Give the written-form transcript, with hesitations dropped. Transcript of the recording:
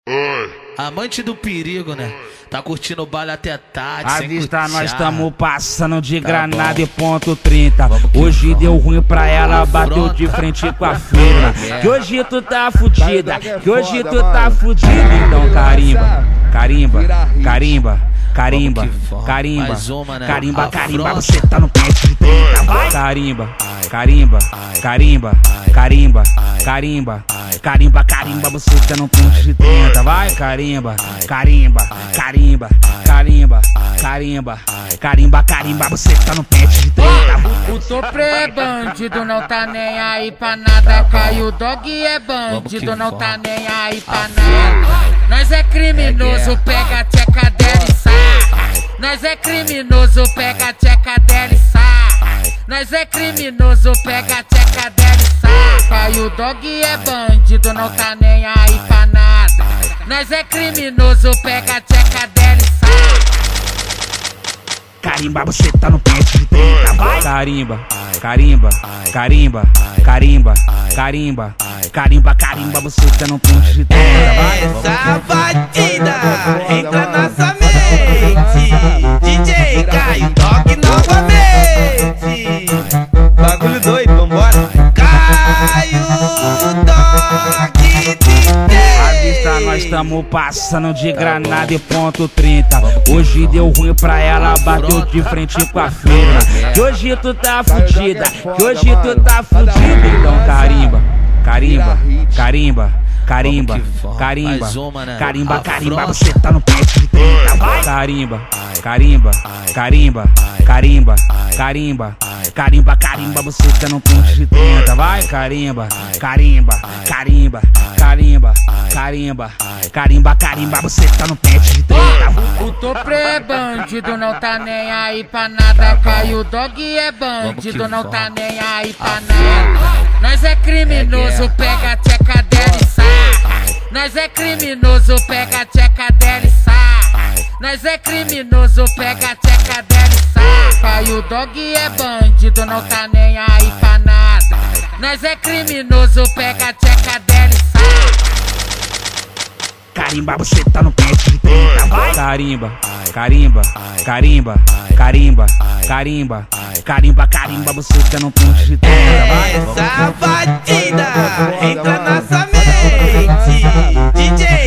Oi. Amante do perigo, né? Tá curtindo o baile até tarde. À sem vista curtir. nós tamo passando de Tá granada bom. e ponto 30. Hoje deu ruim pra ela, bateu de frente com a firma. Que hoje tu tá fudida, que hoje tu tá fudida. Então carimba, carimba, carimba, carimba, carimba, Mais uma, né? carimba, carimba, Afronta. você tá no pente de 30. Vai! Carimba, carimba, carimba, carimba, carimba, carimba, carimba, você tá no pente de 30. Vai, carimba, carimba, carimba, carimba, carimba, carimba, carimba, você tá no pente de 30. O Topré é bandido, não tá nem aí pra nada. Caio Dog é bandido, não tá nem aí pra nada. Nós é criminoso, pega a tcheca dela e sai. Nós é criminoso, pega a tcheca dela e sai. Nós é criminoso, pega a tcheca dela e sai. Caio Dog é bandido, não tá nem aí pra nada. Nós é criminoso, pega a tcheca dela e sai. Carimba, você tá no pente de 30. Vai! Carimba, carimba, carimba, carimba, carimba, carimba, carimba, você tá no pente de 30. Vai! Essa batida entra na nossa mente. DJ Caio Dog novamente. Bagulho doido, vambora. Caio Dog À vista nós tamo passando de granada e ponto 30. Hoje deu ruim pra ela, bateu de frente com a firma. Que hoje tu tá fudida, que hoje tu tá fudida. Então carimba, carimba, carimba, carimba, carimba, Mais uma, né? carimba, carimba, Afronta. você tá no pente de 30. Vai! Carimba, carimba, carimba, carimba, carimba, carimba, carimba, você tá no pente de 30. Vai, carimba, carimba, carimba, carimba, carimba, carimba, carimba, você tá no pente de 30. O Topré é bandido, não tá nem aí pra nada. Caio Dog é bandido, não tá nem aí pra nada. Nós é criminoso, pega a tcheca dela e sai. Nós é criminoso, pega a tcheca dela e sai. Nós é criminoso, pega a tcheca dela e sai. Caio Dog é bandido, não tá nem aí pra nada. Nós é criminoso, pega a tcheca dela e sai. Carimba, você tá no pente de 30. Vai! Carimba, carimba, carimba, carimba, carimba, carimba, carimba, você tá no pente de 30. Vai! Essa batida entra na nossa mente. DJ